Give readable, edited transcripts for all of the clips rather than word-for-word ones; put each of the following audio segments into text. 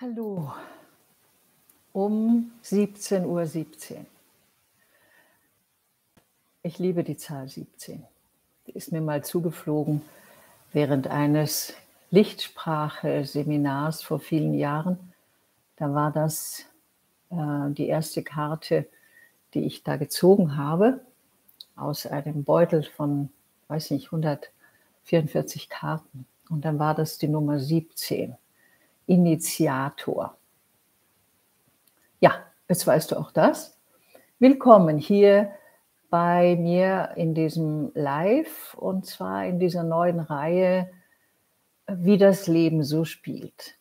Hallo, um 17:17 Uhr. Ich liebe die Zahl 17. Die ist mir mal zugeflogen während eines Lichtsprache-Seminars vor vielen Jahren. Da war das die erste Karte, die ich da gezogen habe, aus einem Beutel von, weiß nicht, 144 Karten. Und dann war das die Nummer 17, Initiator. Ja, jetzt weißt du auch das. Willkommen hier bei mir in diesem Live, und zwar in dieser neuen Reihe, wie das Leben so spielt.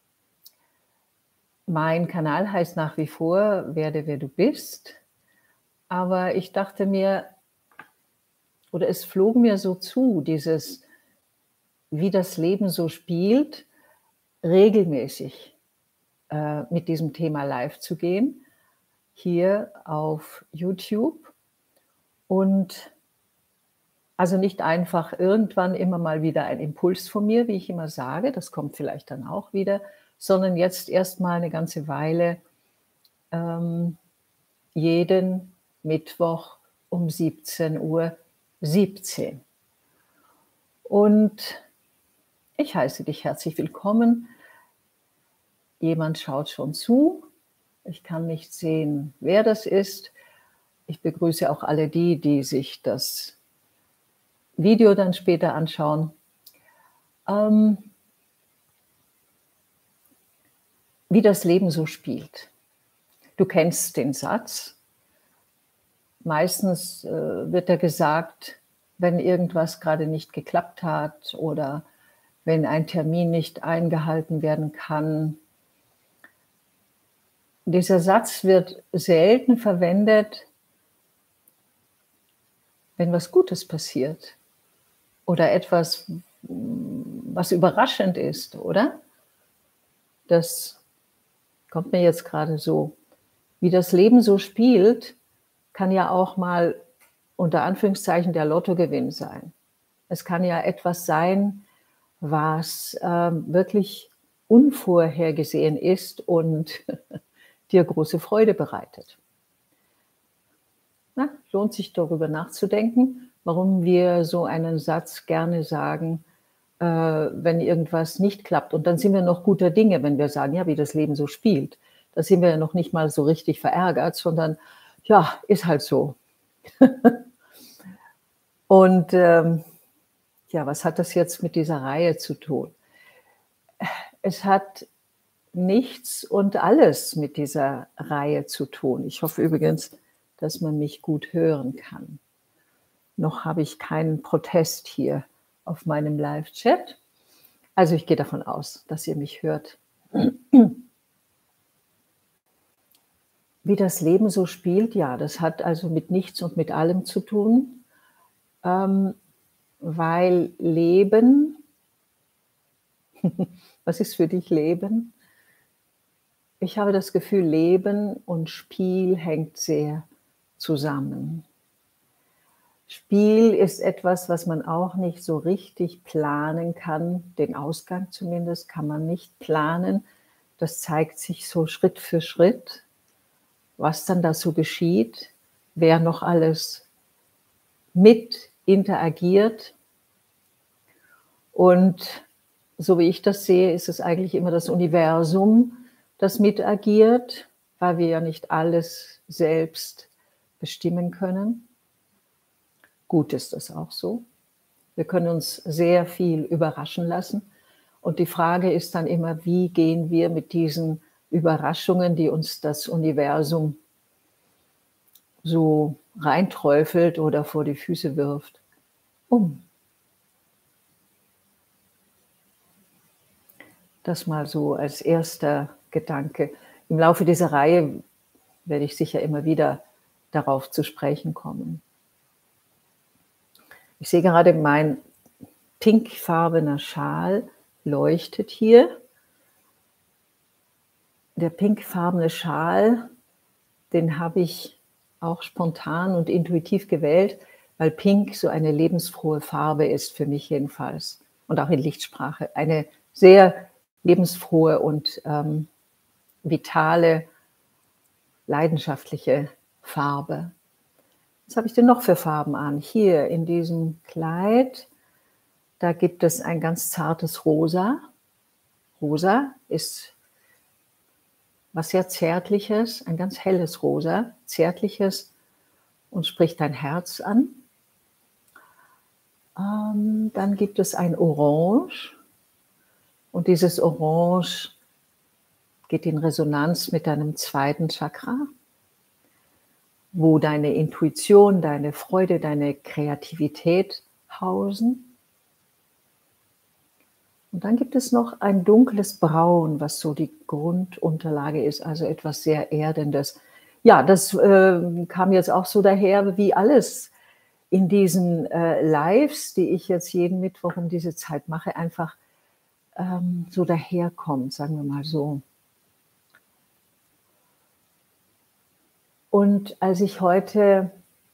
Mein Kanal heißt nach wie vor Werde, wer du bist, aber ich dachte mir, oder es flog mir so zu, dieses, wie das Leben so spielt, regelmäßig mit diesem Thema live zu gehen, hier auf YouTube. Und also nicht einfach irgendwann immer mal wieder ein Impuls von mir, wie ich immer sage, das kommt vielleicht dann auch wieder, sondern jetzt erst mal eine ganze Weile jeden Mittwoch um 17:17 Uhr. Und ich heiße dich herzlich willkommen. Jemand schaut schon zu. Ich kann nicht sehen, wer das ist. Ich begrüße auch alle die, die sich das Video dann später anschauen. Wie das Leben so spielt. Du kennst den Satz. Meistens wird er gesagt, wenn irgendwas gerade nicht geklappt hat oder wenn ein Termin nicht eingehalten werden kann. Dieser Satz wird selten verwendet, wenn was Gutes passiert oder etwas, was überraschend ist, oder? Das kommt mir jetzt gerade so. Wie das Leben so spielt, kann ja auch mal unter Anführungszeichen der Lottogewinn sein. Es kann ja etwas sein, was wirklich unvorhergesehen ist und dir große Freude bereitet. Na, lohnt sich darüber nachzudenken, warum wir so einen Satz gerne sagen, wenn irgendwas nicht klappt. Und dann sind wir noch guter Dinge, wenn wir sagen, ja, wie das Leben so spielt. Da sind wir ja noch nicht mal so richtig verärgert, sondern ja, ist halt so. Und ja, was hat das jetzt mit dieser Reihe zu tun? Es hat nichts und alles mit dieser Reihe zu tun. Ich hoffe übrigens, dass man mich gut hören kann. Noch habe ich keinen Protest hier auf meinem Live-Chat. Also ich gehe davon aus, dass ihr mich hört. Wie das Leben so spielt, ja, das hat also mit nichts und mit allem zu tun, weil Leben, was ist für dich Leben? Ich habe das Gefühl, Leben und Spiel hängt sehr zusammen. Spiel ist etwas, was man auch nicht so richtig planen kann. Den Ausgang zumindest kann man nicht planen. Das zeigt sich so Schritt für Schritt, was dann da so geschieht, wer noch alles mit interagiert. Und so wie ich das sehe, ist es eigentlich immer das Universum, das mitagiert, weil wir ja nicht alles selbst bestimmen können. Gut ist das auch so. Wir können uns sehr viel überraschen lassen. Und die Frage ist dann immer, wie gehen wir mit diesen Überraschungen, die uns das Universum so reinträufelt oder vor die Füße wirft, um. Das mal so als erster Gedanke. Im Laufe dieser Reihe werde ich sicher immer wieder darauf zu sprechen kommen. Ich sehe gerade, mein pinkfarbener Schal leuchtet hier. Der pinkfarbene Schal, den habe ich auch spontan und intuitiv gewählt, weil Pink so eine lebensfrohe Farbe ist, für mich jedenfalls. Und auch in Lichtsprache. Eine sehr lebensfrohe und vitale, leidenschaftliche Farbe. Was habe ich denn noch für Farben an? Hier in diesem Kleid, da gibt es ein ganz zartes Rosa. Rosa ist was sehr Zärtliches, ein ganz helles Rosa, Zärtliches und spricht dein Herz an. Dann gibt es ein Orange und dieses Orange geht in Resonanz mit deinem zweiten Chakra, wo deine Intuition, deine Freude, deine Kreativität hausen. Und dann gibt es noch ein dunkles Braun, was so die Grundunterlage ist, also etwas sehr Erdendes. Ja, das kam jetzt auch so daher, wie alles in diesen Lives, die ich jetzt jeden Mittwoch um diese Zeit mache, einfach so daherkommt, sagen wir mal so. Und als ich heute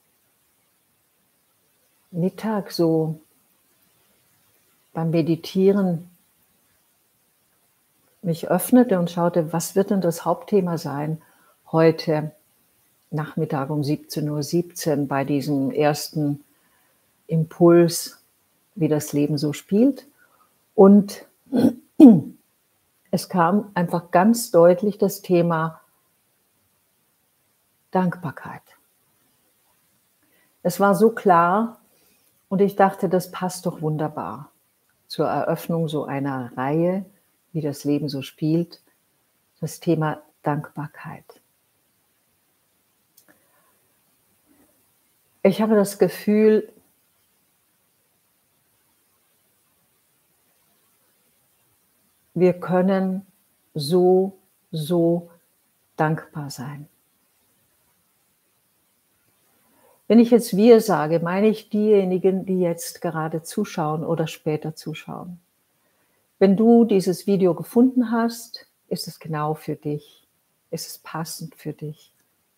Mittag so beim Meditieren mich öffnete und schaute, was wird denn das Hauptthema sein heute Nachmittag um 17:17 Uhr bei diesem ersten Impuls, wie das Leben so spielt. Und es kam einfach ganz deutlich das Thema Dankbarkeit. Es war so klar und ich dachte, das passt doch wunderbar zur Eröffnung so einer Reihe, wie das Leben so spielt, das Thema Dankbarkeit. Ich habe das Gefühl, wir können so dankbar sein. Wenn ich jetzt wir sage, meine ich diejenigen, die jetzt gerade zuschauen oder später zuschauen. Wenn du dieses Video gefunden hast, ist es genau für dich, ist es passend für dich.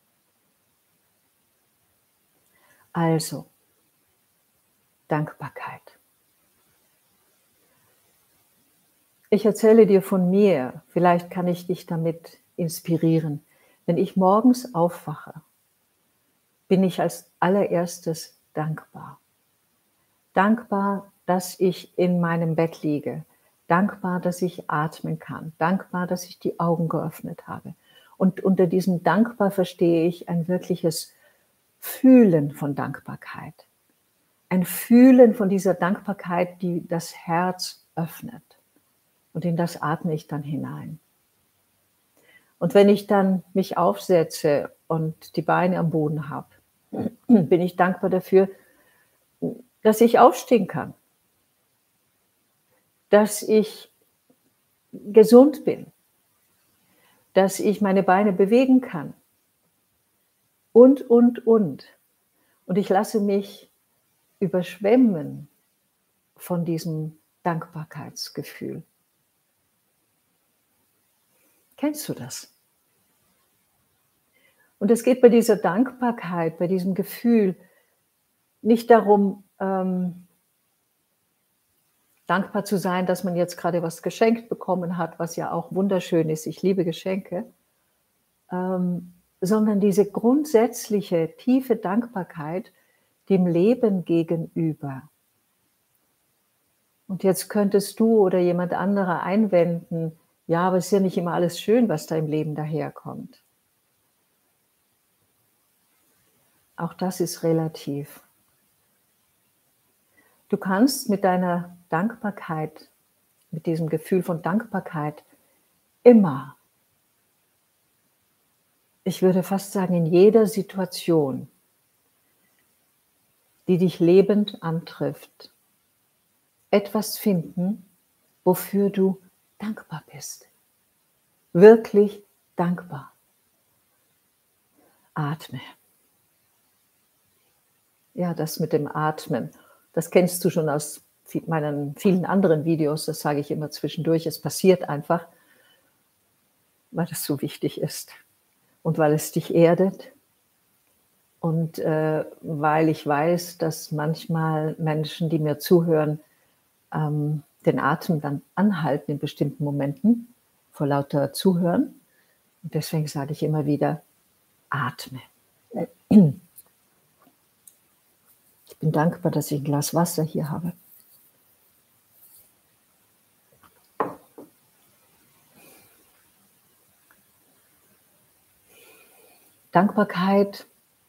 Also, Dankbarkeit. Ich erzähle dir von mir, vielleicht kann ich dich damit inspirieren. Wenn ich morgens aufwache, bin ich als allererstes dankbar. Dankbar, dass ich in meinem Bett liege. Dankbar, dass ich atmen kann. Dankbar, dass ich die Augen geöffnet habe. Und unter diesem Dankbar verstehe ich ein wirkliches Fühlen von Dankbarkeit. Ein Fühlen von dieser Dankbarkeit, die das Herz öffnet. Und in das atme ich dann hinein. Und wenn ich dann mich aufsetze und die Beine am Boden habe, bin ich dankbar dafür, dass ich aufstehen kann, dass ich gesund bin, dass ich meine Beine bewegen kann und. Und ich lasse mich überschwemmen von diesem Dankbarkeitsgefühl. Kennst du das? Und es geht bei dieser Dankbarkeit, bei diesem Gefühl nicht darum, dankbar zu sein, dass man jetzt gerade was geschenkt bekommen hat, was ja auch wunderschön ist. Ich liebe Geschenke. Sondern diese grundsätzliche, tiefe Dankbarkeit dem Leben gegenüber. Und jetzt könntest du oder jemand anderer einwenden, ja, aber es ist ja nicht immer alles schön, was da im Leben daherkommt. Auch das ist relativ. Du kannst mit deiner Dankbarkeit, mit diesem Gefühl von Dankbarkeit immer, ich würde fast sagen, in jeder Situation, die dich lebend antrifft, etwas finden, wofür du dankbar bist. Wirklich dankbar. Atme. Ja, das mit dem Atmen, das kennst du schon aus meinen vielen anderen Videos, das sage ich immer zwischendurch. Es passiert einfach, weil es so wichtig ist und weil es dich erdet und weil ich weiß, dass manchmal Menschen, die mir zuhören, den Atem dann anhalten in bestimmten Momenten vor lauter Zuhören. Und deswegen sage ich immer wieder, atme. Ich bin dankbar, dass ich ein Glas Wasser hier habe. Dankbarkeit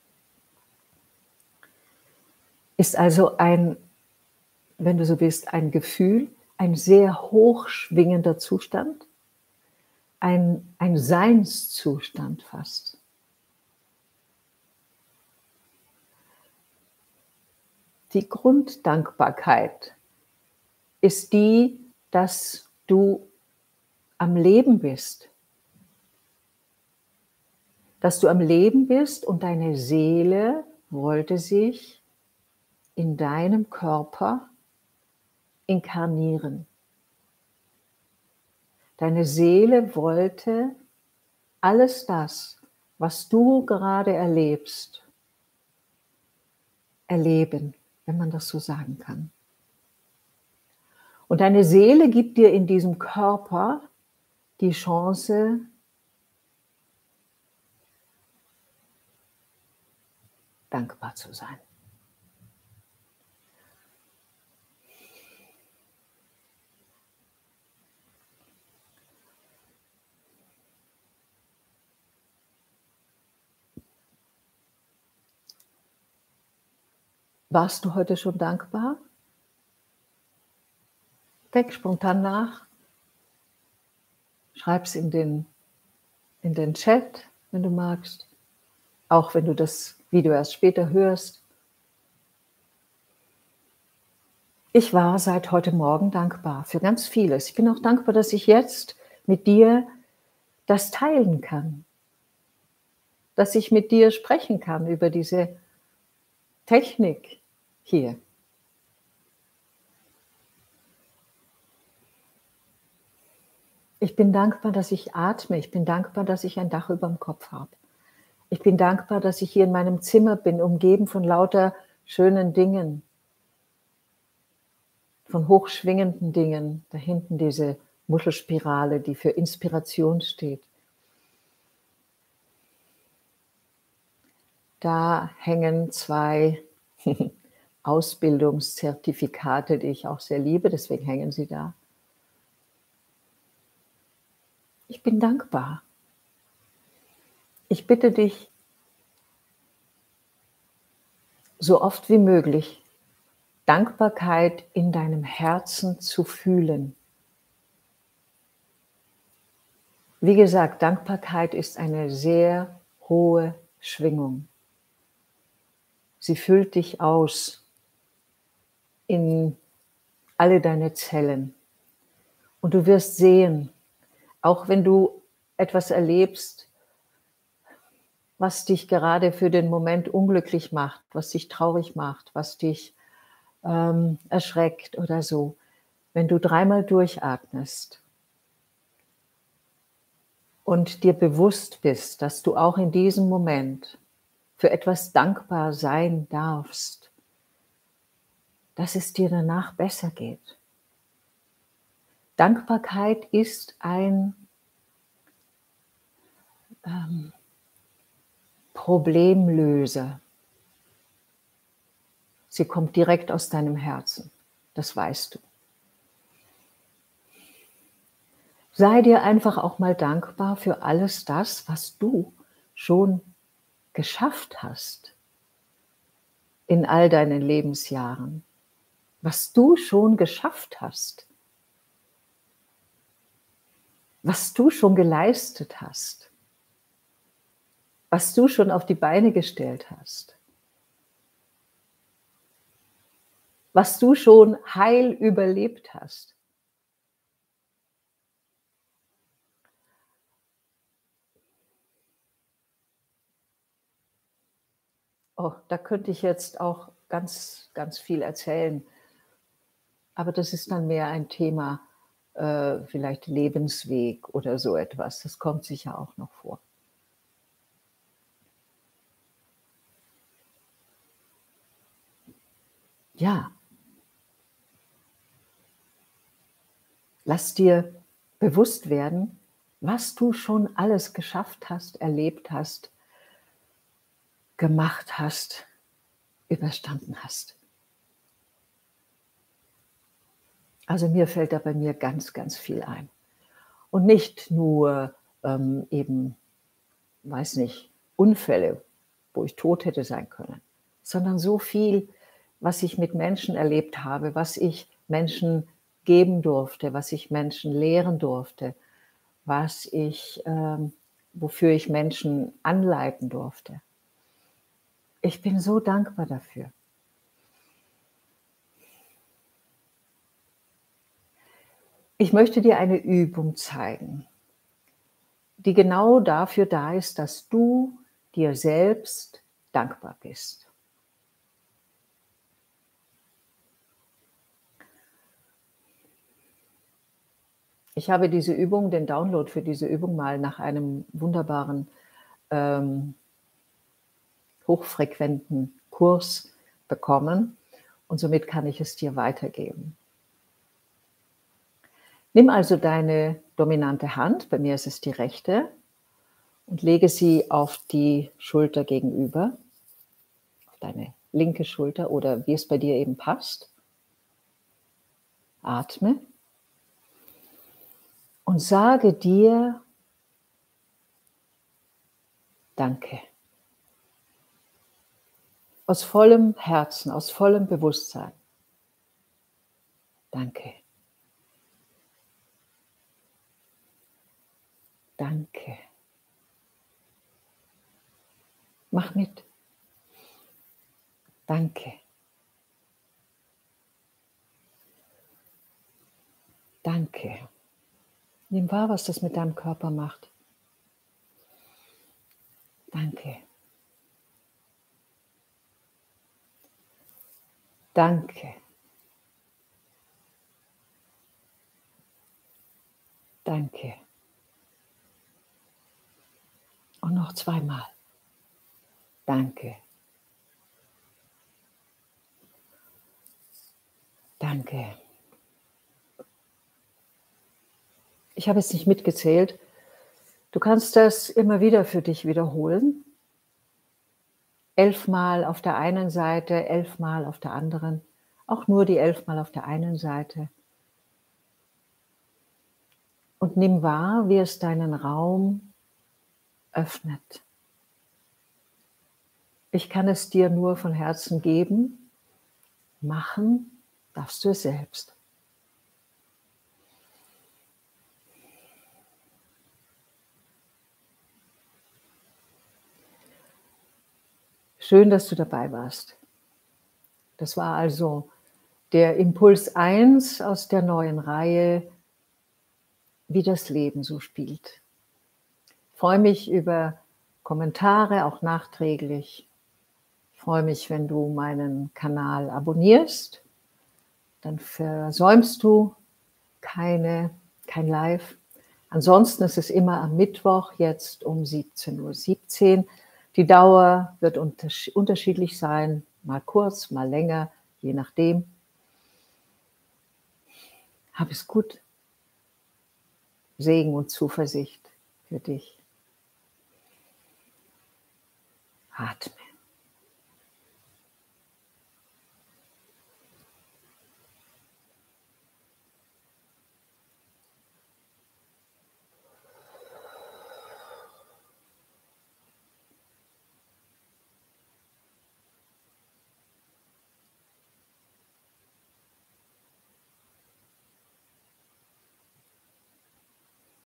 ist also ein, wenn du so willst, ein Gefühl, ein sehr hochschwingender Zustand, ein Seinszustand fast. Die Grunddankbarkeit ist die, dass du am Leben bist. Dass du am Leben bist und deine Seele wollte sich in deinem Körper inkarnieren. Deine Seele wollte alles das, was du gerade erlebst, erleben, wenn man das so sagen kann. Und deine Seele gibt dir in diesem Körper die Chance, dankbar zu sein. Warst du heute schon dankbar? Denk spontan nach. Schreib's in den Chat, wenn du magst. Auch wenn du das Video erst später hörst. Ich war seit heute Morgen dankbar für ganz vieles. Ich bin auch dankbar, dass ich jetzt mit dir das teilen kann. Dass ich mit dir sprechen kann über diese Technik hier. Ich bin dankbar, dass ich atme. Ich bin dankbar, dass ich ein Dach über dem Kopf habe. Ich bin dankbar, dass ich hier in meinem Zimmer bin, umgeben von lauter schönen Dingen, von hochschwingenden Dingen. Da hinten diese Muschelspirale, die für Inspiration steht. Da hängen 2 Ausbildungszertifikate, die ich auch sehr liebe, deswegen hängen sie da. Ich bin dankbar. Ich bitte dich, so oft wie möglich Dankbarkeit in deinem Herzen zu fühlen. Wie gesagt, Dankbarkeit ist eine sehr hohe Schwingung. Sie füllt dich aus in alle deine Zellen. Und du wirst sehen, auch wenn du etwas erlebst, was dich gerade für den Moment unglücklich macht, was dich traurig macht, was dich erschreckt oder so, wenn du 3-mal durchatmest und dir bewusst bist, dass du auch in diesem Moment für etwas dankbar sein darfst, dass es dir danach besser geht. Dankbarkeit ist ein Problemlöser. Sie kommt direkt aus deinem Herzen, das weißt du. Sei dir einfach auch mal dankbar für alles das, was du schon geschafft hast in all deinen Lebensjahren, was du schon geschafft hast, was du schon geleistet hast, was du schon auf die Beine gestellt hast, was du schon heil überlebt hast. Oh, da könnte ich jetzt auch ganz, ganz viel erzählen. Aber das ist dann mehr ein Thema, vielleicht Lebensweg oder so etwas. Das kommt sicher auch noch vor. Ja. Lass dir bewusst werden, was du schon alles geschafft hast, erlebt hast, gemacht hast, überstanden hast. Also mir fällt da bei mir ganz, ganz viel ein. Und nicht nur eben, weiß nicht, Unfälle, wo ich tot hätte sein können, sondern so viel, was ich mit Menschen erlebt habe, was ich Menschen geben durfte, was ich Menschen lehren durfte, wofür ich Menschen anleiten durfte. Ich bin so dankbar dafür. Ich möchte dir eine Übung zeigen, die genau dafür da ist, dass du dir selbst dankbar bist. Ich habe diese Übung, den Download für diese Übung mal nach einem wunderbaren, hochfrequenten Kurs bekommen und somit kann ich es dir weitergeben. Nimm also deine dominante Hand, bei mir ist es die rechte, und lege sie auf die Schulter gegenüber, auf deine linke Schulter oder wie es bei dir eben passt. Atme und sage dir Danke. Aus vollem Herzen, aus vollem Bewusstsein. Danke. Danke. Mach mit. Danke. Danke. Nimm wahr, was das mit deinem Körper macht. Danke. Danke. Danke. Und noch zweimal. Danke. Danke. Ich habe es nicht mitgezählt. Du kannst das immer wieder für dich wiederholen. 11 Mal auf der einen Seite, 11 Mal auf der anderen. Auch nur die 11 Mal auf der einen Seite. Und nimm wahr, wie es deinen Raum öffnet. Ich kann es dir nur von Herzen geben. Machen darfst du es selbst. Schön, dass du dabei warst. Das war also der Impuls 1 aus der neuen Reihe, wie das Leben so spielt. Ich freue mich über Kommentare, auch nachträglich. Ich freue mich, wenn du meinen Kanal abonnierst. Dann versäumst du kein Live. Ansonsten ist es immer am Mittwoch, jetzt um 17:17 Uhr. Die Dauer wird unterschiedlich sein, mal kurz, mal länger, je nachdem. Hab es gut. Segen und Zuversicht für dich. Atme.